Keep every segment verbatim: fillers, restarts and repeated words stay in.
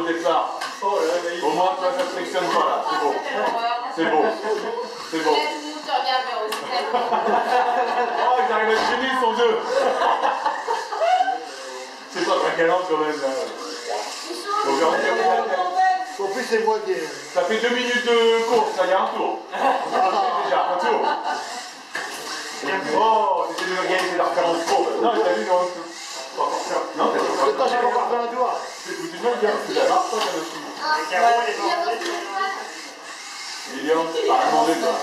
départ. Au moins, toi, ça ne frictionne pas là. C'est beau. C'est beau. C'est beau. Oh, ils arrivent à se gêner, ils sont deux. C'est pas très galant quand même. Là. En plus, c'est moi qui ai... Ça fait deux minutes de course, là, il y a un tour. Déjà, un tour. Oh, c'était de gagner, c'est la référence pro. Non, t'as vu, non. Non, t'as vu. Attends, j'ai pas encore fait un doigt. C'est foutu de mal, bien. Tu la marques, toi, t'as aussi. Lilian, t'as rien demandé, toi.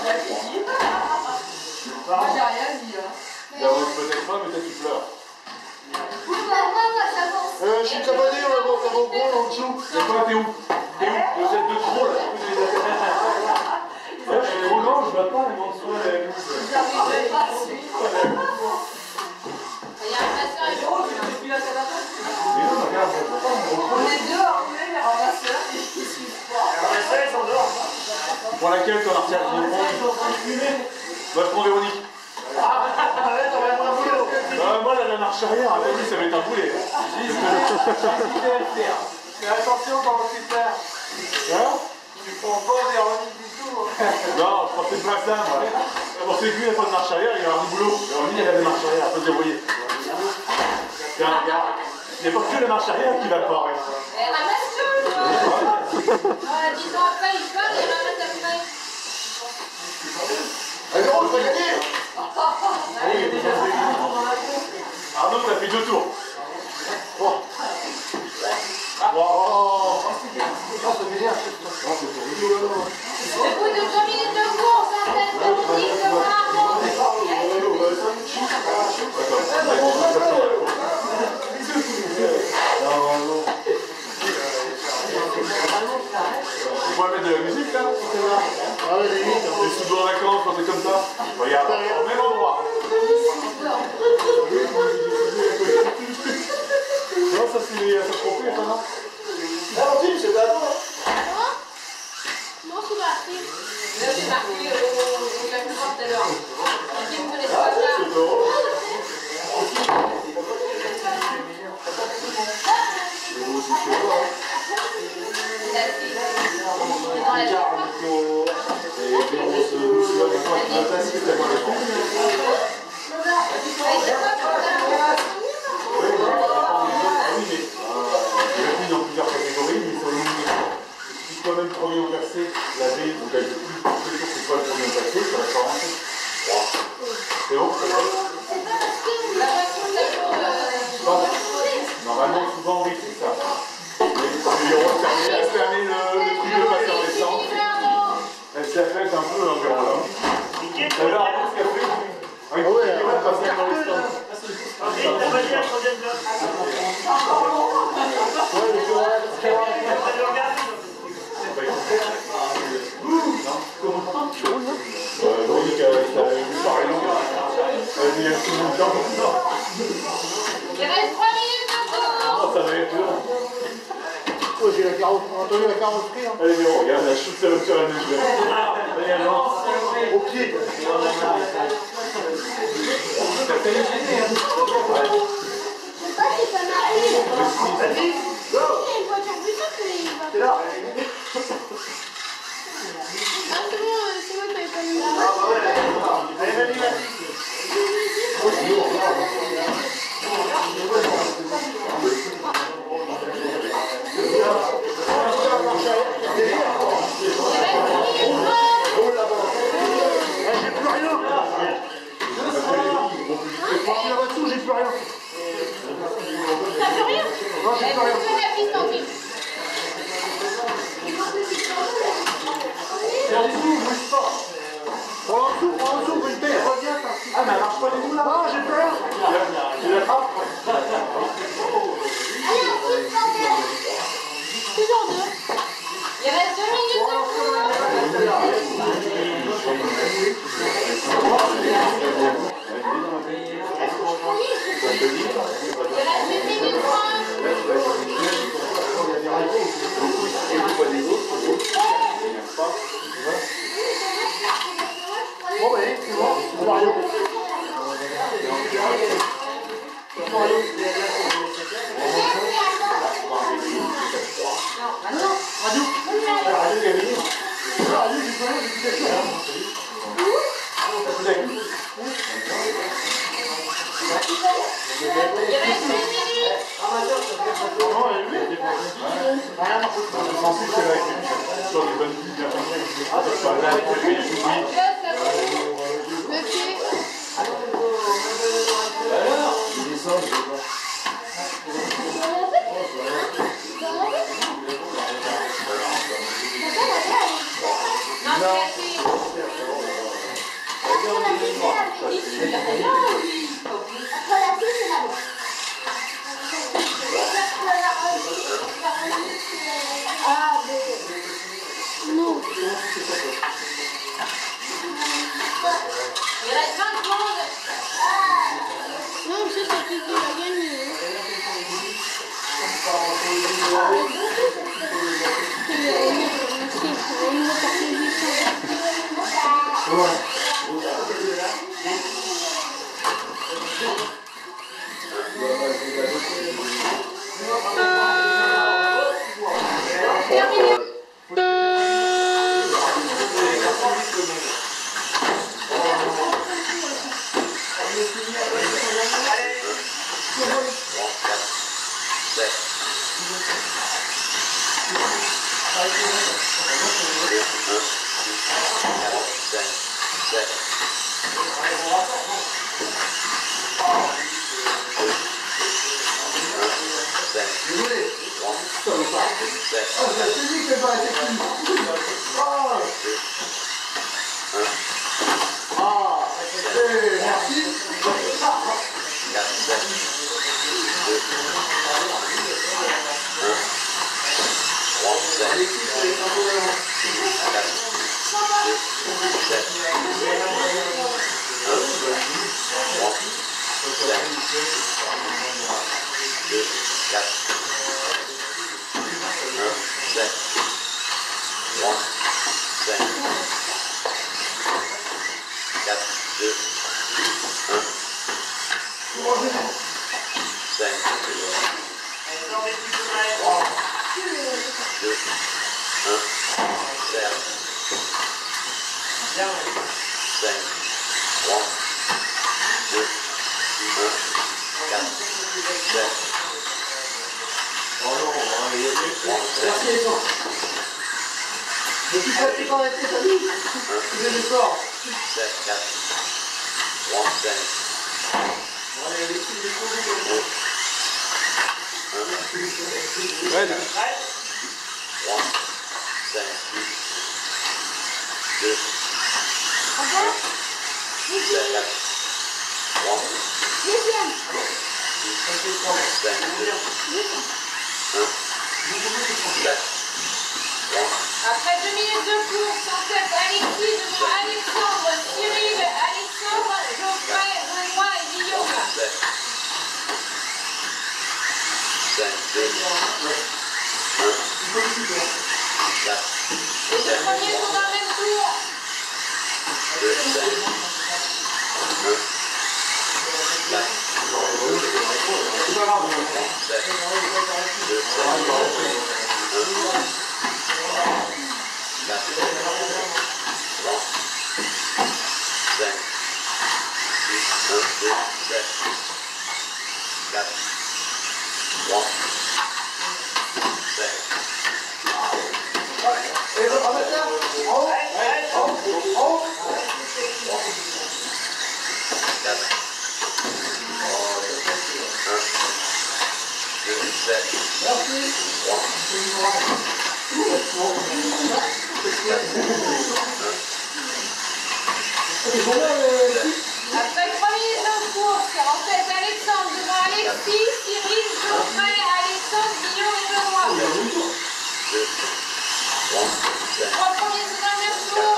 Moi, j'ai rien dit, hein. Il y a peut-être pas, mais peut-être tu pleures. Euh, je suis cabané, on va voir au coin, en dessous. Et toi, t'es où? T'es où? Vous êtes de trop, là. Je suis trop grand, je vois pas les mentions. J'arriverai pas à suivre. Il y a un masseur et gros, je suis là, ça va pas. Mais non, regarde, on voit pas. On est deux en vrai, les ramasseurs, et qui suivent pas. Les ramasseurs, ils sont dehors. Pour laquelle, toi, Martial? Va te prendre Véronique. Euh, moi, la marche arrière, elle a dit ça va être un boulet. Fais attention quand tu perds. Hein? Tu prends pas Véronique du tout. Non, je pensais pas ça, moi. Je pensais que lui, il n'a pas de marche arrière, il a un boulot. Véronique, elle a des marches arrière, elle peut se débrouiller. Tiens, regarde. Il n'y a pas que la marche arrière qui va pas. Eh, ramasse-le, toi. Dix ans après, il parle et il ramasse après. Allez, on va gagner. Arnaud, t'as fait deux tours. Oh. Wow. Oh, c'est bien. Au bout de deux minutes de course, hein, t'as Véronique, bravo. On pourrait mettre de la musique là? Ah ouais, limite. Des sous en vacances, quand t'es comme ça. Regarde, au même endroit. Non, ça c'est les appropriés, ça non? Valentine, c'est pas toi. Non, c'est parti. Là, j'ai marqué au Jacques tout à l'heure. Qui me connaît pas là. C'est drôle. Dans la jambe. Dans plusieurs catégories, mais sur le si toi-même premier au classé, la V, donc elle est plus sûr que c'est pas le premier au classé, ça va commencer. C'est bon? Normalement, souvent, oui, c'est ça. Mais on fermer le truc de passeur descente. Elle s'est faite un peu l'environ là. Elle a appris ce qu'elle fait. Ah ouais, elle va passer dans les stands. Ok, t'as pas dit la troisième place. Véronique, elle a eu pareil long. Elle a dit, il y a tout le monde dedans. Il reste trois minutes de course. Ça va être long. Oh, j'ai la carrosserie, entendu la carrosserie. Hein. Allez, Véro, regarde, la chute, ça va sur la neige. Allez, alors. Au pied. T'as fait une gênée, hein? Vas-y, go. C'est là. Allez, vas-y, vas-y. J'ai plus rien. Parti là-dessous, j'ai plus rien. T'as plus rien? Non, j'ai plus rien. La piste en piste. C'est en dessous, bouge pas. Prends en dessous, prends en dessous, bouge pas. Reviens, ah, mais elle marche pas du tout là. Non, j'ai plus rien. Tu l'attrapes. Toujours deux. Il reste deux minutes de course. Bon, bah, c'est bon. Mario. Mario. Après deux minutes de course, en tête, Alexis devant Alexandre, Cyril, Alexandre, Geoffrey, Benoît et Guillaume. Les deux premiers sont dans le même tour. Après trois minutes de course, en tête Alexandre devant Alexis, Cyril, Geoffrey, Alexandre, Guillaume et Benoît. Trois premiers sont dans le même tour.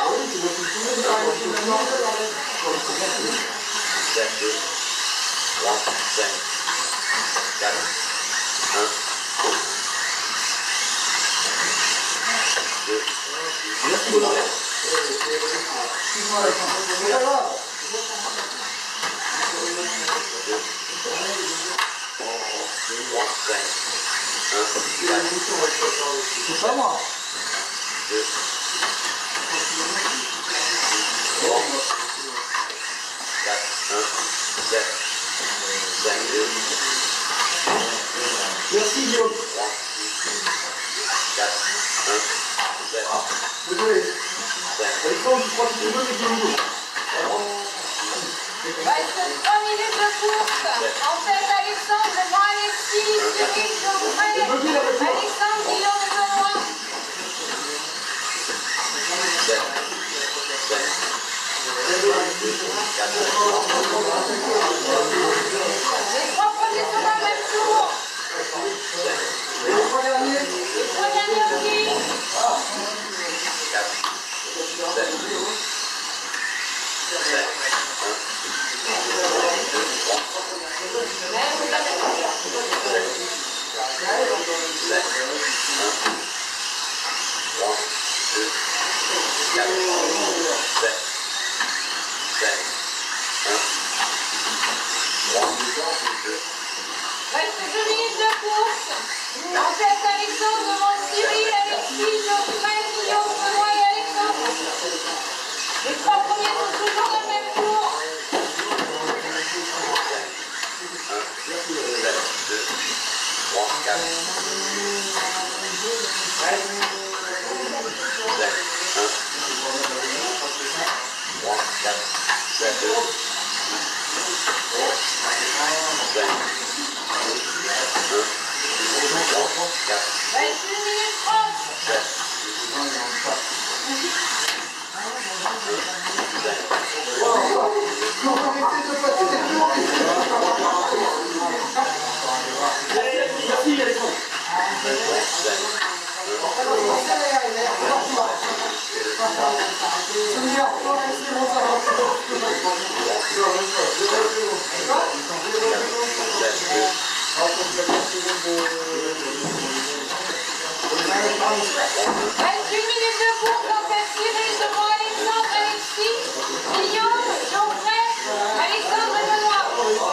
C'est pas moi. Merci Guillaume. Désolé. Alexandre, je crois que tu veux mais Guillaume. Reste trois minutes de course. En tête, Alexandre devant Alexis, Cyril Geoffrey, Alexandre Guillaume Benoît. Les trois premiers sont dans le même tour. Les trois derniers. Les trois derniers aussi. Reste deux minutes de course. En tête, Alexandre devant Cyril, Alexis, Geoffrey, Guillaume, Benoît et Alexandre. Les trois premiers sont toujours dans le même tour. Reste une minute trente. Merci Alexandre. Reste une minute de course. En tête, Cyril devant Alexandre, Alexis, Guillaume, Geoffrey, Alexandre et Benoît.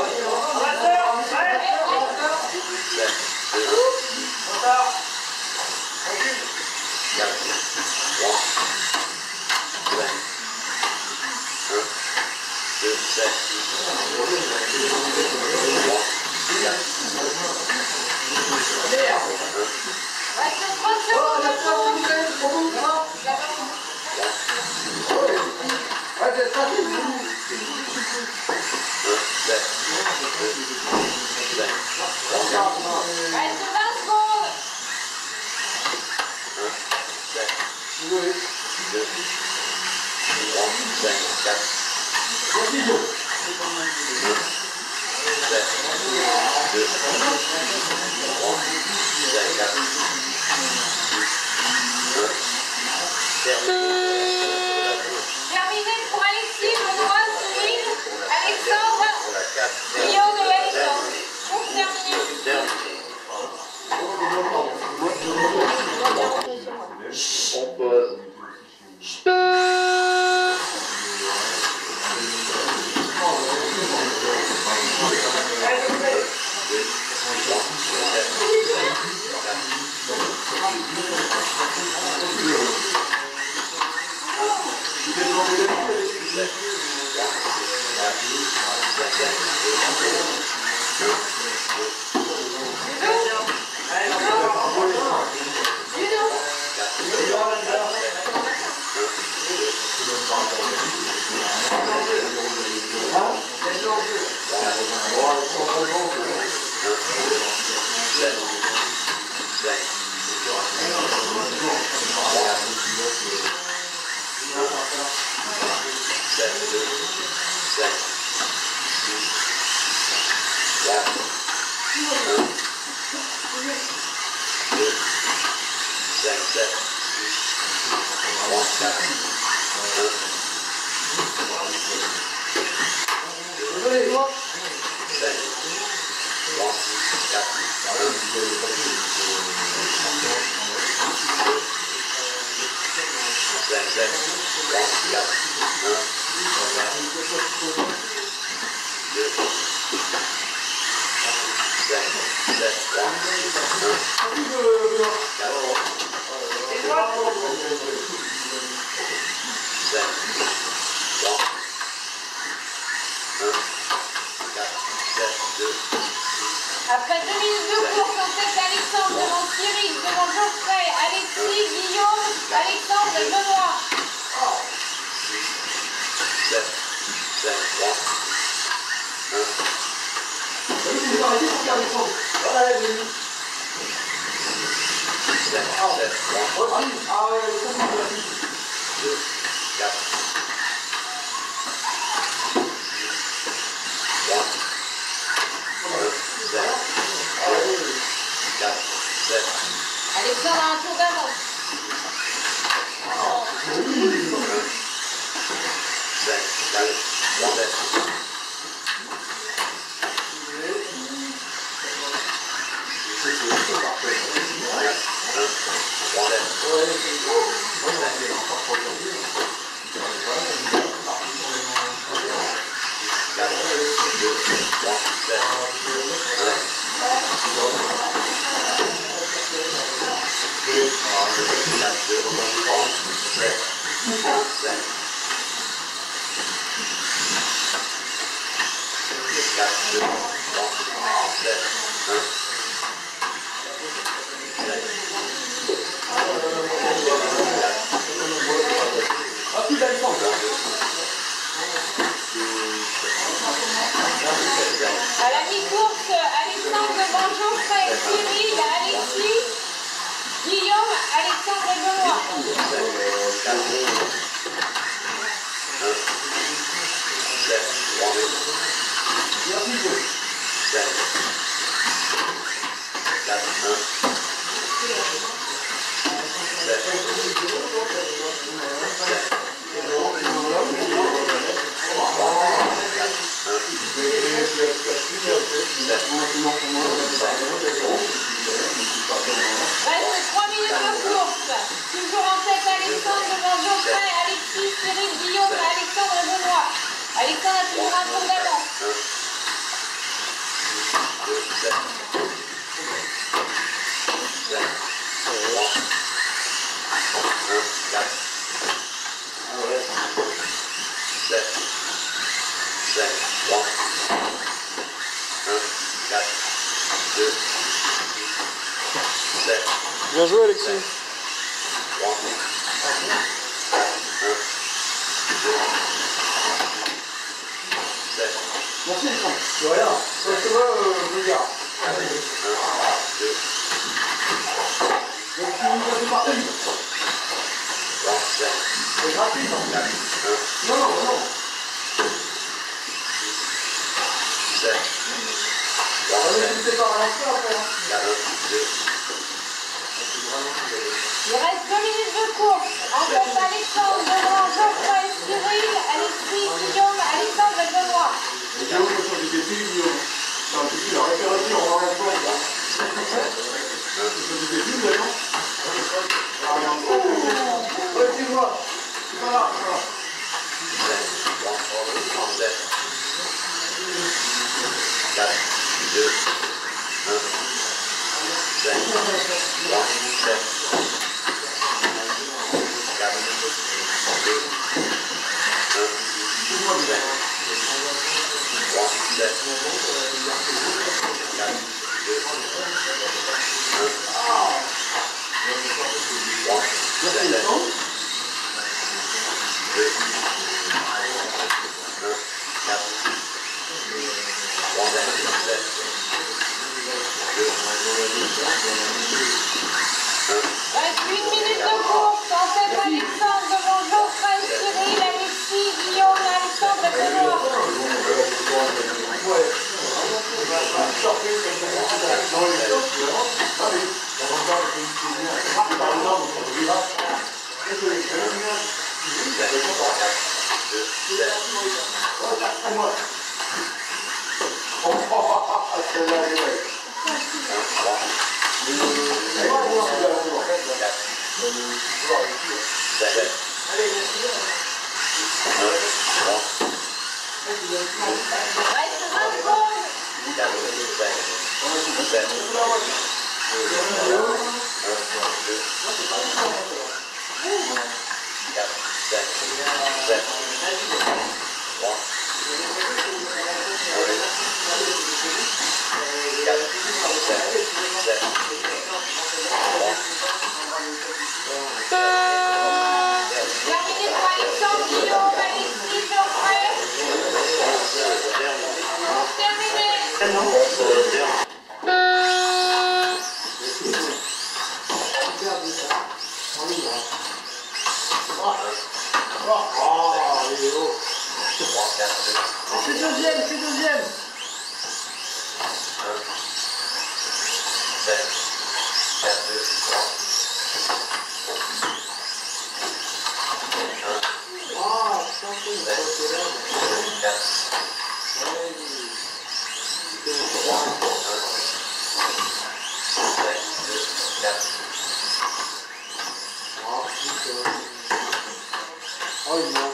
Reste trente secondes de course. Reste vingt secondes. Terminé pour Alexis, Benoît, Cyril, Alexandre, Guillaume et Alexandre. Course terminée. On pose. Après deux minutes de course, en tête Alexandre devant Cyril, devant Geoffrey, Alexis, Guillaume, Alexandre et Benoît. Alexandre a un tour d'avance. À la mi-course, Alexandre devant Geoffrey, Cyril, Alexis, Guillaume, Alexandre et Benoît. Reste trois minutes de course. Toujours en tête Alexandre devant Geoffrey, Alexis, Cyril, Guillaume, Alexandre et Benoît. Alexandre a toujours un tour d'avance. Bien joué, Alexis. Merci, Alexandre. De rien. Ça se va, regarde. Donc, tu nous as fait partir. C'est gratuit, non? Non, non, non. Tu t'es pas relancé après, hein? Il reste deux minutes de course. En tête Alexandre devant Geoffrey, Cyril, Alexis, Guillaume, Alexandre et Benoît. Guillaume, quand j'ai été Guillaume. Non, c'est plus la référence, on en a pas. C'est des films, d'ailleurs. Ouais, tu vois. C'est pas là, c'est pas là. Reste une minute de course. En tête Alexandre devant Geoffrey, Cyril, Alexis, Guillaume, Alexandre et Benoît. Reste vingt secondes. C'est deuxième, c'est deuxième. Oh, il manque.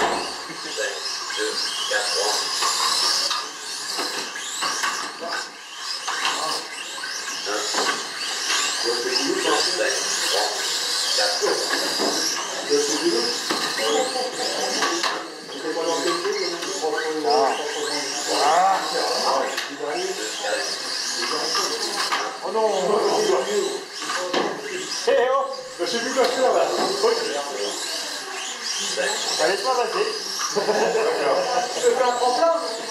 Oh non. Eh oh, je sais plus quoi faire là. Bah, laisse-moi passer. Je fais un tremplin.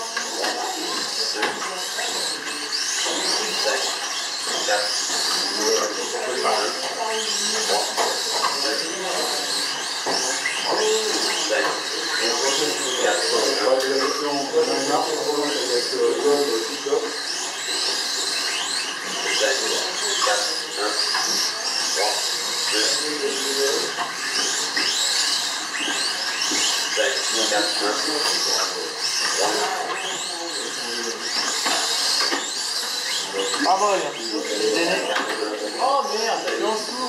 Ah bon, oh merde, c'est en dessous.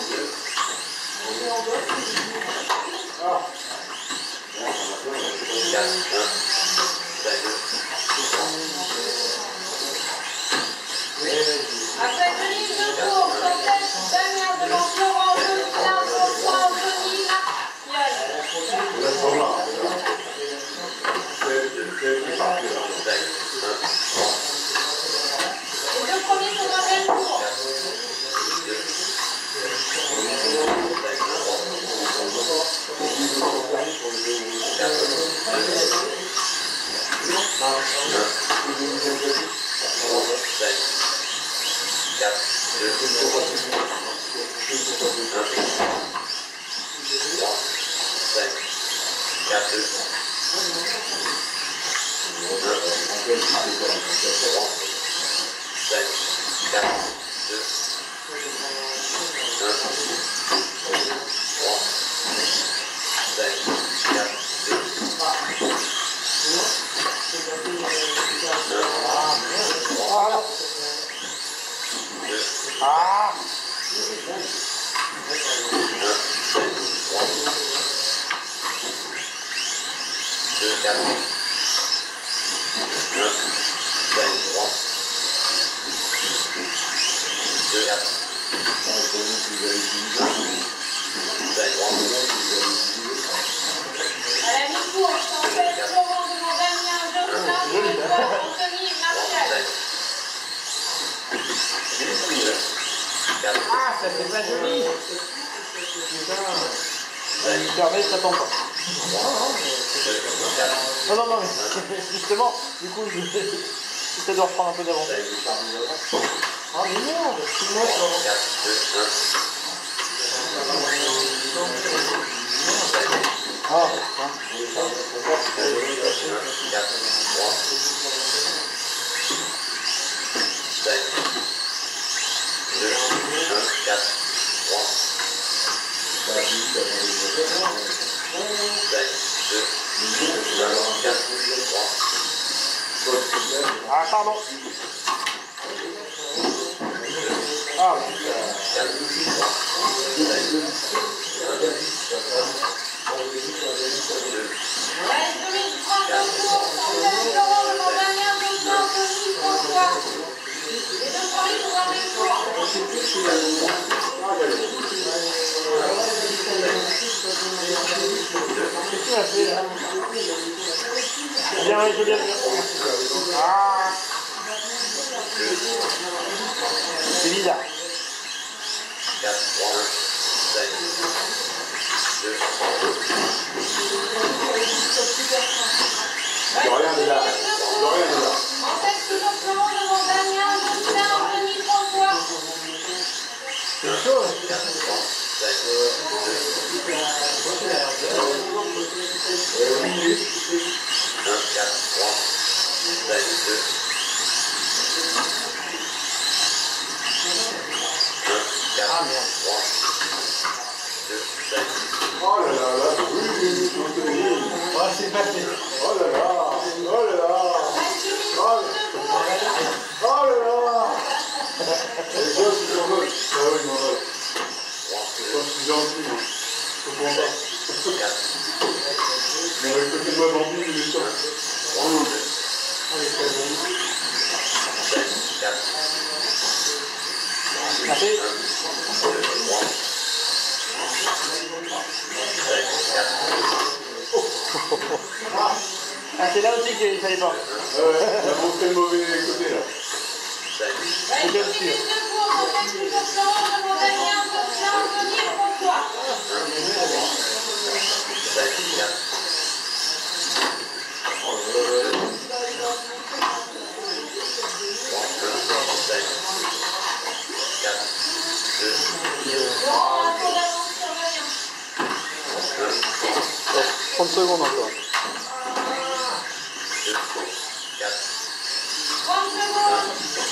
Ah. Après deux lignes de course, en tête, Damien devant Florent, Antonin, François, Anthony, Martial. Les deux premiers sont dans le même tour. Ah. À la mi-course, en tête, Florent devant Damien, Jonas, François, Anthony, Martial. Ah, ça c'est pas joli. Putain. Fermé, ça tombe pas. Non, non, non, mais justement, du coup, j'essaie de reprendre un peu d'avance. Ah, mais merde, c'est moi ça. Ah, putain. Ah, pardon. Ah, Allez, deux minutes trente de course, en tête, Florent devant Damien, Jonas, Anthony, François. Les deux premiers sont dans le même tour. qu'est-ce qu'il a fait là? Bien, je viens de dire. Ah, c'est bizarre. Rien de là. Rien de là. En tête, toujours Florent devant Oh là là, là, oui, Oh, c'est passé. oh là là, oh là là, oh là là. Et toi, tu t'en veux? Ah oui, non, non. Toi, je suis gentil, moi. Je comprends pas. Mais avec le côté de ma bambine, il est top. Allez, c'est bon. Merci. Ah, c'est là aussi qu'il fallait pas. Ouais, il a montré le mauvais côté là. Reste deux minutes de course, on fait toujours ça, demande Damien, Antonin, Anthony, François. Laurent, un tour d'avance sur Damien. trente secondes encore. trente secondes.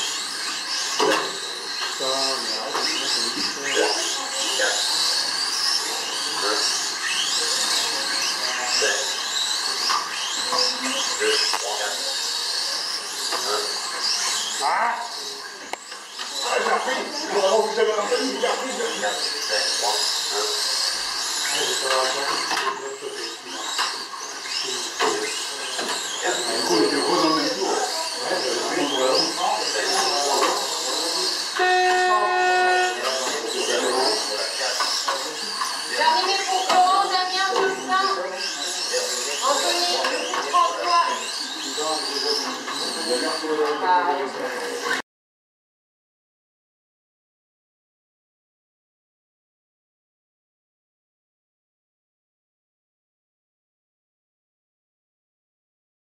Ah, j'ai repris. Vraiment, vous avez un peu, j'ai repris. Du coup, il était gros dans le même tour. Terminé pour Laurent, Damien, Justin, Anthony, François.